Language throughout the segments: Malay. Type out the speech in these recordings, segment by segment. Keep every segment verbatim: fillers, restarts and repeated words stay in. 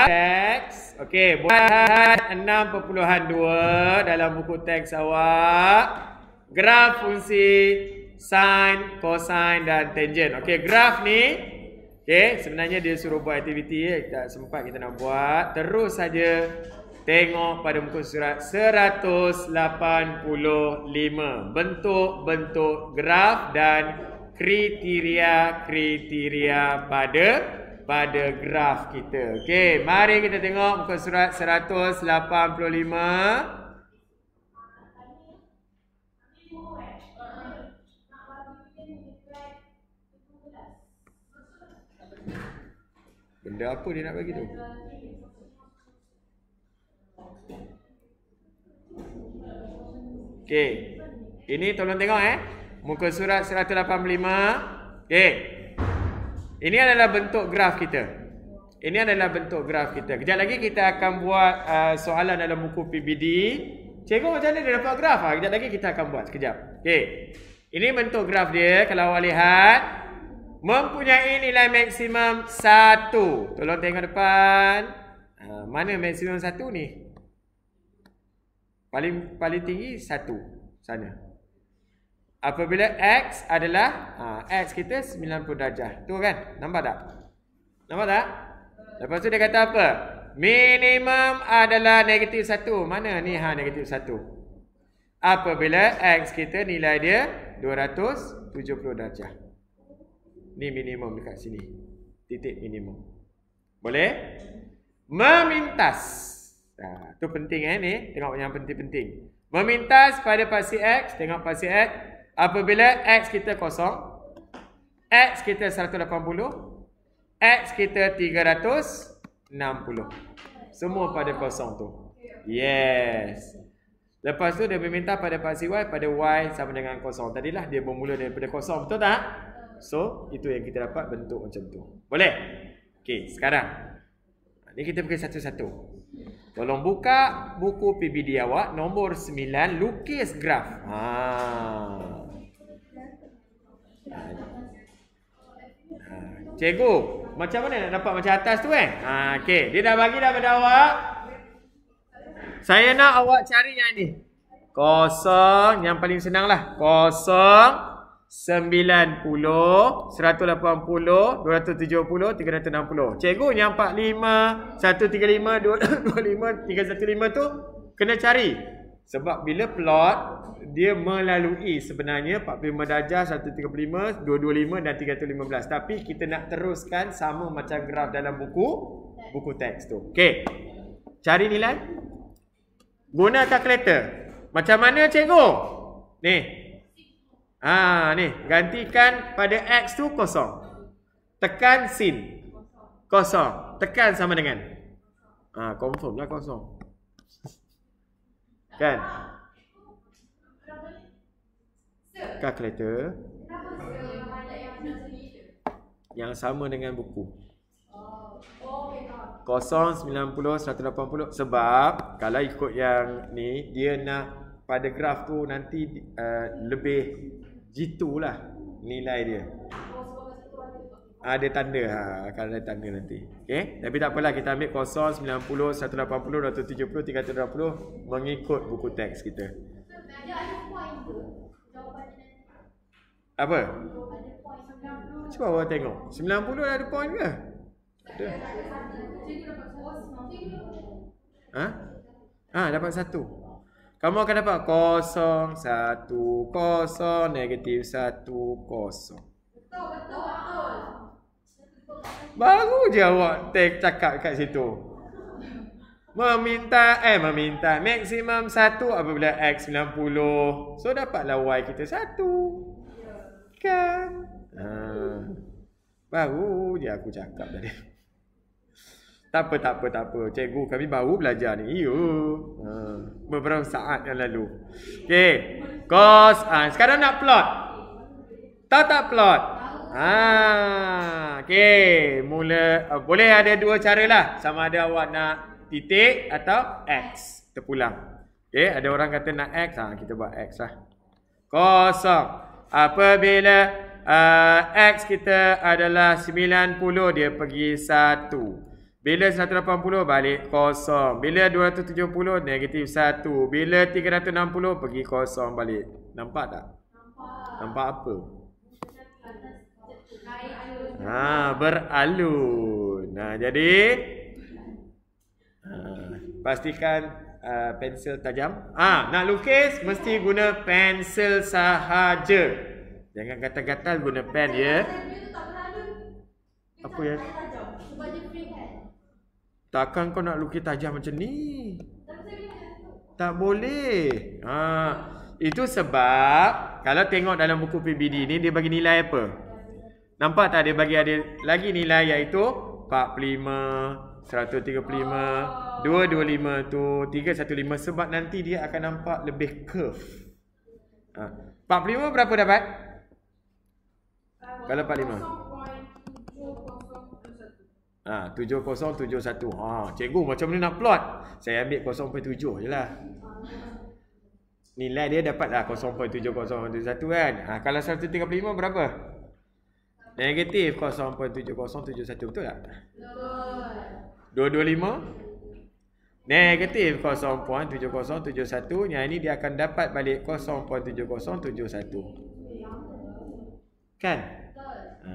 teks. Okey, buat enam perpuluhan dua dalam buku teks awak. Graf fungsi sin, cosine dan tangent. Okey, graf ni okey, sebenarnya dia suruh buat aktiviti ya. Tak sempat kita nak buat. Terus saja tengok pada muka surat seratus lapan puluh lima. Bentuk-bentuk graf dan kriteria-kriteria pada pada graf kita. Okey, mari kita tengok muka surat seratus lapan puluh lima. Benda apa dia nak bagi tu? Okey. Ini tolong tengok eh. Muka surat seratus lapan puluh lima. Okey. Ini adalah bentuk graf kita. Ini adalah bentuk graf kita. Kejap lagi kita akan buat uh, soalan dalam buku P B D. Cikgu macam mana dia dapat graf? Ha? Kejap lagi kita akan buat. Sekejap. Okey. Ini bentuk graf dia. Kalau awak lihat, mempunyai nilai maksimum satu. Tolong tengok depan. Ha, mana maksimum satu ni? Paling paling tinggi satu. Sana. Apabila X adalah ha, X kita sembilan puluh darjah. Tu kan? Nampak tak? Nampak tak? Lepas tu dia kata apa? Minimum adalah negatif satu. Mana ni? Ha, negatif satu. Apabila X kita nilai dia dua ratus tujuh puluh darjah. Ni minimum dekat sini. Titik minimum. Boleh? Memintas. Nah, tu penting eh ni. Tengok yang penting-penting. Memintas pada pasti X. Tengok pasti X. Apabila X kita kosong. X kita seratus lapan puluh. X kita tiga ratus enam puluh. Semua pada kosong tu. Yes. Lepas tu dia meminta pada pasti Y. Pada Y sama dengan kosong. Tadilah dia bermula daripada kosong. Betul tak? So, itu yang kita dapat bentuk macam tu. Boleh? Okey, sekarang. Ni kita pergi satu-satu. Tolong buka buku P B D awak. Nombor sembilan, lukis graf. Ha. Ha. Cikgu, macam mana nak dapat macam atas tu eh? Ha, okey, dia dah bagi dah pada awak. Saya nak awak cari yang ni. Kosong, yang paling senang lah. Kosong. sembilan puluh, seratus lapan puluh, dua ratus tujuh puluh, tiga ratus enam puluh. Cikgu yang empat puluh lima, seratus tiga puluh lima, dua puluh lima, tiga ratus lima tu kena cari. Sebab bila plot dia melalui sebenarnya empat puluh lima darjah, seratus tiga puluh lima, dua ratus dua puluh lima dan tiga ratus lima belas. Tapi kita nak teruskan sama macam graf dalam buku buku teks tu. Okey. Cari nilai. Guna kalkulator. Macam mana cikgu? Ni. Ah, ni, gantikan pada X tu kosong. Tekan sin. Kosong. Tekan sama dengan. Ah, confirm lah kosong. Kan? Kalkulator. Yang sama dengan buku. Kosong, sembilan puluh, seratus lapan puluh. Sebab, kalau ikut yang ni, dia nak pada graf tu nanti uh, lebih jitu lah nilai dia. Ada tanda, ha, akan ada tanda nanti. Okey, tapi tak apalah, kita ambil kosong, sembilan puluh, seratus lapan puluh, dua ratus tujuh puluh, tiga ratus dua puluh mengikut buku teks kita. Apa? Cuba awak tengok. sembilan puluh ada point ke? Ada. Ha? Ha, dapat satu. Kamu akan dapat kosong, satu, kosong, negatif satu, kosong. Betul, betul, betul. Baru je awak cakap kat situ. Meminta, eh meminta maksimum satu apabila X sembilan puluh. So dapatlah Y kita satu. Kan? Ha. Baru je aku cakap tadi. Tak apa, tak apa, tak apa. Cikgu kami baru belajar ni. Iyo. Ha. Beberapa saat yang lalu. Okey. Cos. Ha. Sekarang nak plot. Tahu tak plot? Ha. Okey. Mula. Uh, boleh ada dua cara lah. Sama ada awak nak titik atau X. Terpulang. Okey. Ada orang kata nak X. Ha. Kita buat X lah. Kosong. Apabila uh, X kita adalah sembilan puluh. Dia pergi satu. Bila seratus lapan puluh balik kosong. Bila dua ratus tujuh puluh negatif satu. Bila tiga ratus enam puluh pergi kosong balik. Nampak tak? Nampak. Nampak apa? Ha, beralun. Nah, jadi ha, pastikan uh, pensel tajam. Ah, nak lukis mesti guna pensel sahaja. Jangan gatal-gatal guna pen ya. Apa ya? Takkan kau nak lukis tajam macam ni? Tak boleh. Ha, itu sebab kalau tengok dalam buku P B D ni dia bagi nilai apa? Nampak tak dia bagi ada lagi nilai iaitu empat puluh lima, seratus tiga puluh lima, dua ratus dua puluh lima tu, tiga ratus lima belas sebab nanti dia akan nampak lebih curve. Ha. empat puluh lima berapa dapat? Kalau empat puluh lima. Ha, tujuh kosong tujuh satu. Ha, cikgu macam mana nak plot? Saya ambil kosong perpuluhan tujuh je lah. Nilai dia dapatlah kosong perpuluhan tujuh kosong tujuh satu kan. Ha, kalau seratus tiga puluh lima berapa? Negatif kosong perpuluhan tujuh kosong tujuh satu, betul tak? dua ratus dua puluh lima negatif kosong perpuluhan tujuh kosong tujuh satu. Yang ini dia akan dapat balik kosong perpuluhan tujuh kosong tujuh satu. Kan? Ha.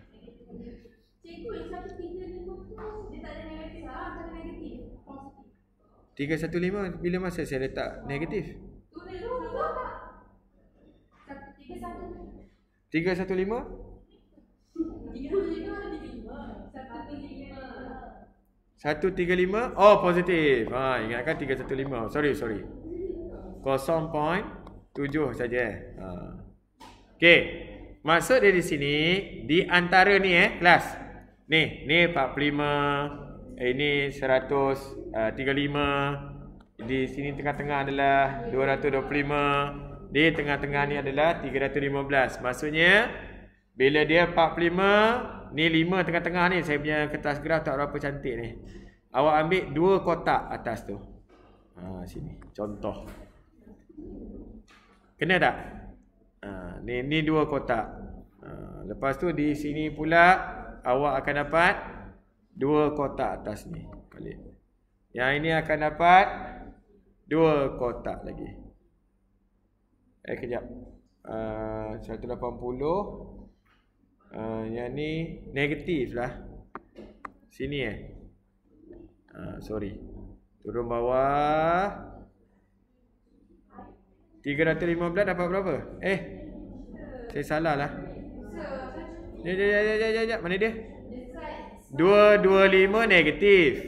tiga satu lima bila masa saya letak negatif? tiga satu lima? satu tiga lima. Oh, positif. Ha, ingatkan tiga satu lima. Sorry, sorry. kosong perpuluhan tujuh saja. Ha. Okey. Maksud dia di sini di antara ni eh kelas. Ni, ni empat puluh lima, ini seratus tiga puluh lima. Di sini tengah-tengah adalah dua ratus dua puluh lima. Di tengah-tengah ni adalah tiga ratus lima belas. Maksudnya bila dia empat puluh lima, ni lima tengah-tengah ni. Saya punya kertas graf tak berapa cantik ni. Awak ambil dua kotak atas tu. Ha, sini. Contoh. Kena tak? Ha, ni, ni dua kotak. Ha, lepas tu di sini pula awak akan dapat dua kotak atas ni. Balik. Yang ini akan dapat dua kotak lagi. Eh, kejap. Uh, seratus lapan puluh. Uh, yang ni negatif lah. Sini eh. Uh, sorry. Turun bawah. tiga ratus lima belas dapat berapa? Eh. Saya salah lah. Jap, jap, jap, jap, jap, jap. Mana dia? dua ratus dua puluh lima negatif.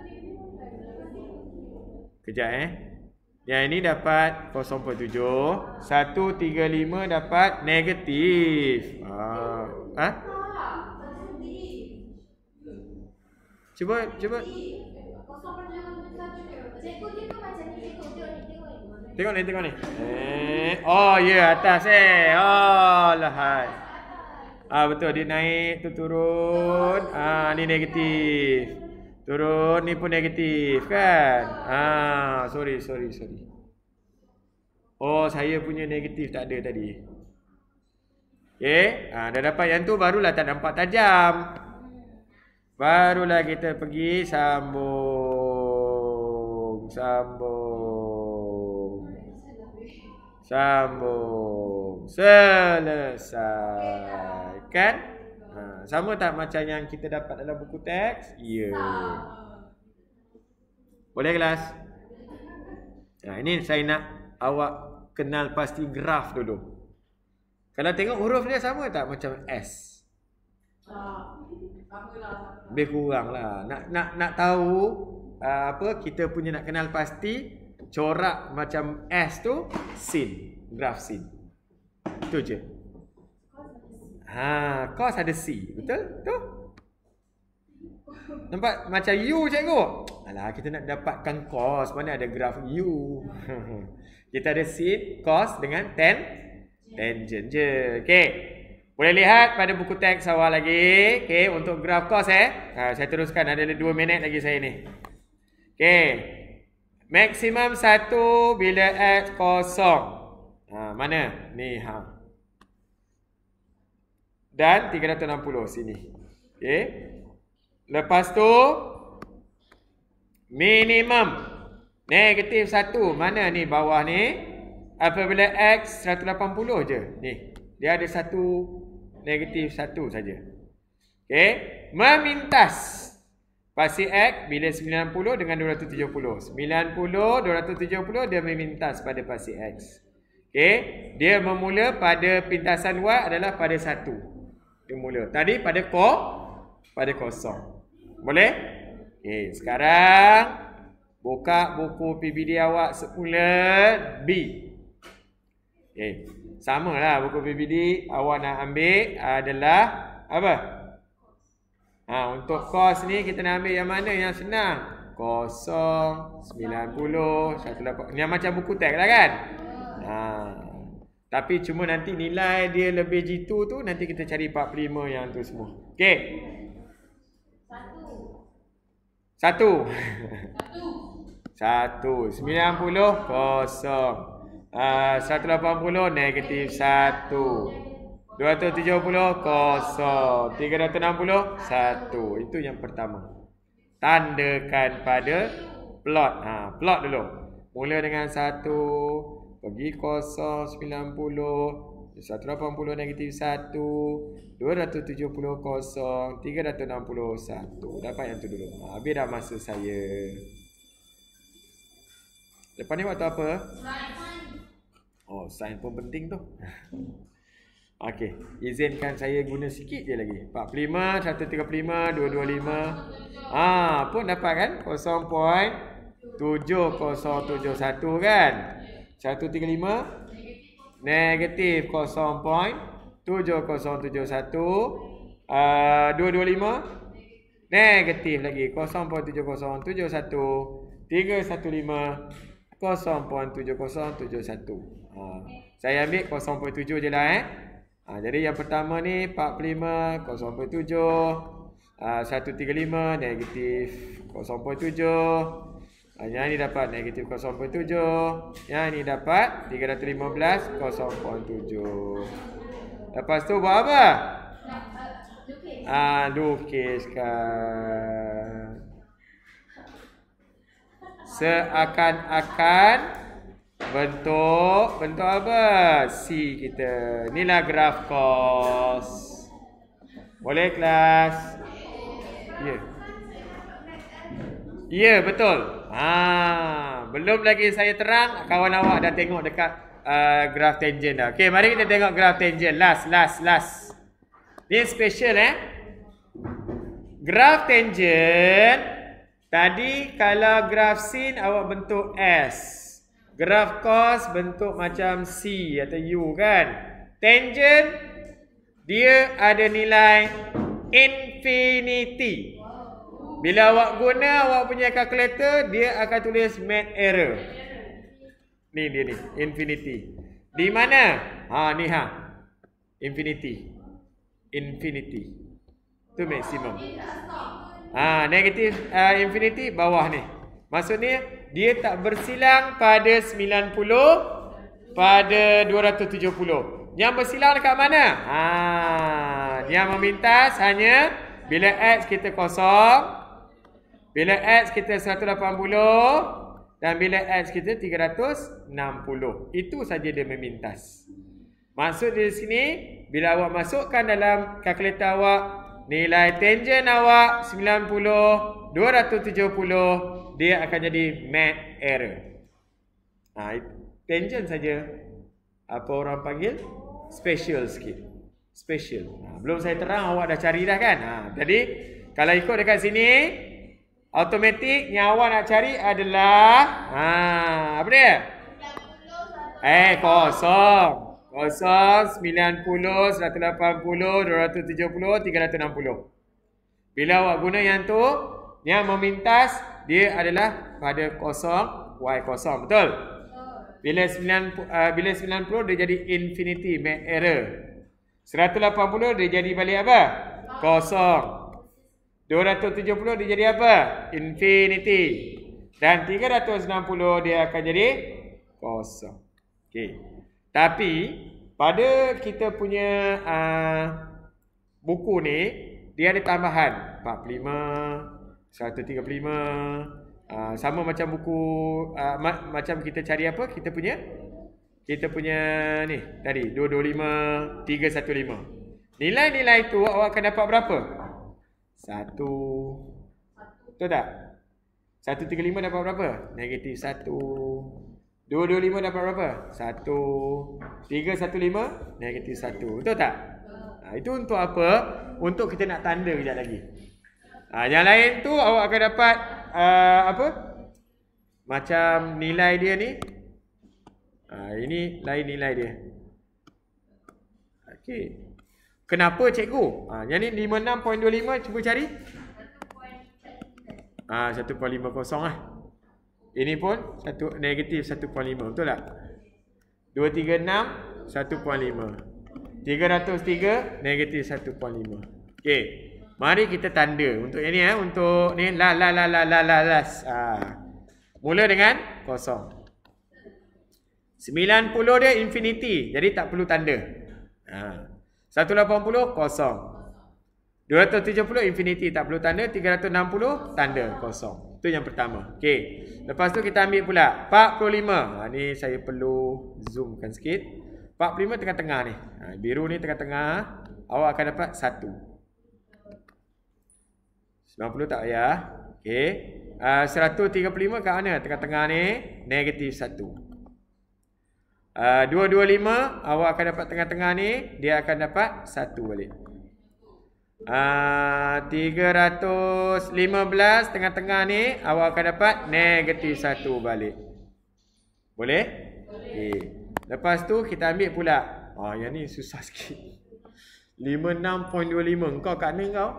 Kejap eh. Yang ini dapat kosong perpuluhan tujuh. seratus tiga puluh lima dapat negatif. Ah. Ha? Cuba, cuba. Tengok ni, tengok ni. Eh, oh ya, yeah, atas eh. Oh, lahai. Ah, betul, dia naik tu turun. Ah, ni negatif. Turun ni pun negatif kan? Ah, sorry, sorry, sorry. Oh, saya punya negatif tak ada tadi. Okey, ah, dah dapat yang tu barulah tak nampak tajam. Barulah kita pergi sambung. Sambung. Sambung. Selesai. Kan? Ha, sama tak macam yang kita dapat dalam buku teks? Ya. Yeah. Boleh kelas? Nah, ini saya nak awak kenal pasti graf dulu. Kalau tengok huruf dia sama tak macam S? Lebih kurang lah. Nak nak nak tahu uh, apa kita punya nak kenal pasti corak macam S tu sin, graf sin. Itu je. Ha, cos ada C, betul? Tu. Nampak macam U cikgu. Alah, kita nak dapatkan cos, mana ada graf U. Kita ada sin, cos dengan tan tangent je. Okey. Boleh lihat pada buku teks awal lagi. Okey, untuk graf cos eh. Ha, saya teruskan, ada dua minit lagi saya ni. Okey. Maksimum satu bila X kosong. Ha, mana? Ni ha. Dan tiga ratus enam puluh sini. Okey. Lepas tu minimum. Negatif satu. Mana ni bawah ni? Apabila X seratus lapan puluh je. Ni. Dia ada satu negatif satu saja. Okey. Memintas. Pasti X bila sembilan puluh dengan dua ratus tujuh puluh. sembilan puluh, dua ratus tujuh puluh dia memintas pada pasti X. Okey. Dia memula pada pintasan Y adalah pada satu. Dia mula. Tadi pada ko, pada kosong. Boleh? Okey. Sekarang buka buku P B D awak semula B. Okay. Sama lah buku P B D awak nak ambil adalah apa? Ha, untuk kos ni kita nak ambil yang mana yang senang? Kosong, sembilan puluh, seratus lapan puluh. Ni macam buku teks lah kan? Ha. Tapi cuma nanti nilai dia lebih jitu tu nanti kita cari empat puluh lima yang tu semua. Okey. Satu. Satu. Satu. Sembilan puluh kosong. Uh, seratus lapan puluh negatif satu. Dua ratus tujuh puluh kosong. Tiga ratus enam puluh satu. Itu yang pertama. Tandakan pada plot. Ha, plot dulu. Mula dengan satu. Pergi kosong. Sembilan puluh. Seratus lapan puluh negatif satu. Dua ratus tujuh puluh kosong. Tiga ratus enam puluh satu. Dapat yang tu dulu. Ha, habis dah masa saya. Lepas ni waktu apa? Oh, sains pun penting tu. Okey, izinkan saya guna sikit je lagi. empat puluh lima, seratus tiga puluh lima, dua ratus dua puluh lima. Ah, pun dapat kan? kosong perpuluhan tujuh kosong tujuh satu kan? seratus tiga puluh lima negatif kosong perpuluhan tujuh kosong tujuh satu. Uh, dua ratus dua puluh lima negatif lagi kosong perpuluhan tujuh kosong tujuh satu. tiga ratus lima belas kosong perpuluhan tujuh kosong tujuh satu. Ha, saya ambil kosong perpuluhan tujuh je lah eh. Ha, jadi yang pertama ni empat puluh lima kosong perpuluhan tujuh. Ha, seratus tiga puluh lima negatif kosong perpuluhan tujuh. Ha, yang ni dapat negatif kosong perpuluhan tujuh. Yang ni dapat tiga ratus lima belas kosong perpuluhan tujuh. Lepas tu buat apa? Ah, ha, lukiskan. Seakan-akan bentuk bentuk apa? C kita. Inilah graf kos. Boleh kelas? Ya. Yeah. Ya, yeah, betul. Ha, belum lagi saya terang, kawan awak dah tengok dekat uh, graf tangent dah. Okey, mari kita tengok graf tangent. Last, last, last. Ni special eh. Graf tangent. Tadi kalau graf sin awak bentuk S. Graf cos bentuk macam C atau U kan. Tangent dia ada nilai infinity. Bila awak guna awak punya calculator dia akan tulis math error. Ni dia ni infinity. Di mana? Ha ni ha. Infinity. Infinity. Tu maksimum. Ah, negatif uh, infinity bawah ni. Maksudnya dia tak bersilang pada sembilan puluh, pada dua ratus tujuh puluh. Yang bersilang dekat mana? Ah, yang memintas hanya bila X kita kosong, bila X kita seratus lapan puluh dan bila X kita tiga ratus enam puluh. Itu saja dia memintas. Maksud di sini bila awak masukkan dalam kalkulator awak nilai tangent awak sembilan puluh, dua ratus tujuh puluh, dia akan jadi math error. Ha, tangent saja. Apa orang panggil? Special sikit. Special. Ha, belum saya terang awak dah cari dah kan? Ha, jadi kalau ikut dekat sini automatik yang awak nak cari adalah ha, apa dia? Eh, kosong. Kosong, sembilan puluh, seratus lapan puluh, dua ratus tujuh puluh, tiga ratus enam puluh. Bila awak guna yang tu, yang memintas, dia adalah pada kosong, Y kosong. Betul? Bila sembilan puluh, uh, bila sembilan puluh, dia jadi infinity, math error. seratus lapan puluh, dia jadi balik apa? Kosong. dua ratus tujuh puluh, dia jadi apa? Infinity. Dan tiga ratus enam puluh, dia akan jadi kosong. Okey. Tapi pada kita punya uh, buku ni dia ada tambahan empat puluh lima, seratus tiga puluh lima, Uh, sama macam buku uh, ma- macam kita cari apa? Kita punya kita punya ni tadi dua dua lima tiga satu lima. Nilai-nilai tu awak akan dapat berapa? satu. Betul tak? seratus tiga puluh lima dapat berapa? Negatif satu. dua dua lima dapat berapa? satu. tiga satu lima negatif satu. Betul tak? Ha, itu untuk apa? Untuk kita nak tanda kejap lagi. Ha, yang lain tu awak akan dapat uh, apa? Macam nilai dia ni. Ha, ini lain nilai dia. Okey. Kenapa cikgu? Ha, yang ni lima puluh enam perpuluhan dua lima cuba cari. Ah, satu perpuluhan lima kosong lah. Ini pun satu negatif satu perpuluhan lima. Betul tak? dua tiga enam satu perpuluhan lima. tiga ratus tiga negatif satu perpuluhan lima. Okey. Mari kita tanda untuk yang ni eh, untuk ni la la la la la la las. Ah. Mula dengan kosong. sembilan puluh dia infinity, jadi tak perlu tanda. Ha. seratus lapan puluh kosong. dua ratus tujuh puluh infinity tak perlu tanda, tiga ratus enam puluh tanda kosong. Itu yang pertama. Okey. Lepas tu kita ambil pula empat puluh lima. Ha ni saya perlu zoomkan sikit. empat puluh lima tengah-tengah ni. Ha, biru ni tengah-tengah. Awak akan dapat satu. sembilan puluh tak payah. Okey. Uh, seratus tiga puluh lima kat mana? Tengah-tengah ni negatif satu. Uh, dua ratus dua puluh lima awak akan dapat tengah-tengah ni, dia akan dapat satu balik. Uh, tiga ratus lima belas tengah-tengah ni awak akan dapat negatif satu balik. Boleh? Okay. Lepas tu kita ambil pula. Oh, yang ni susah sikit. lima puluh enam perpuluhan dua lima. Kau kat mana kau?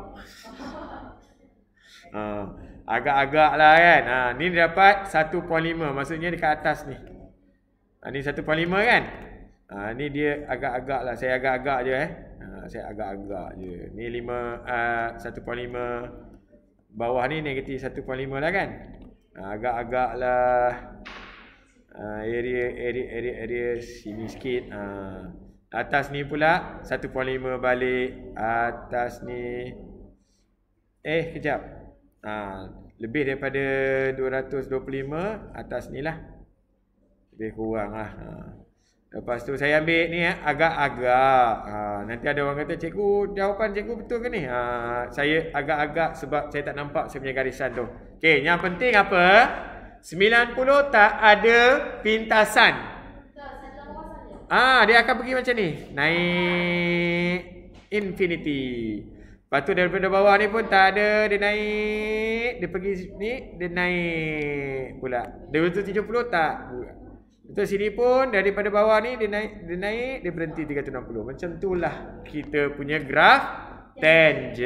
Uh, agak-agak lah kan. Uh, ni dapat satu perpuluhan lima. Maksudnya dekat atas ni. Uh, ni satu perpuluhan lima kan? Uh, ni dia agak-agak lah. Saya agak-agak je eh. Uh, saya agak-agak je. Ni lima, uh, satu perpuluhan lima. Bawah ni negatif satu perpuluhan lima lah kan? Uh, agak-agak lah. Uh, area, area, area, area sini sikit. Uh, atas ni pula satu perpuluhan lima balik. Atas ni. Eh, kejap. Uh, lebih daripada dua ratus dua puluh lima. Atas ni lah. Lebih kurang lah. Uh. Lepas tu saya ambil ni eh, agak-agak. Ha, nanti ada orang kata, cikgu, jawapan cikgu betul ke ni? Ha, saya agak-agak sebab saya tak nampak saya punya garisan tu. Okey, yang penting apa? sembilan puluh tak ada pintasan. Ah, dia akan pergi macam ni. Naik infinity. Lepas tu daripada bawah ni pun tak ada, dia naik, dia pergi ni, dia naik pula. dua ratus tujuh puluh tak. Betul, sini pun daripada bawah ni dia naik, dia naik, dia berhenti tiga ratus enam puluh. Macam itulah kita punya graf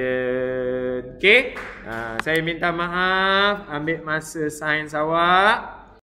tangent. Okey. Ha, saya minta maaf ambil masa sains awak.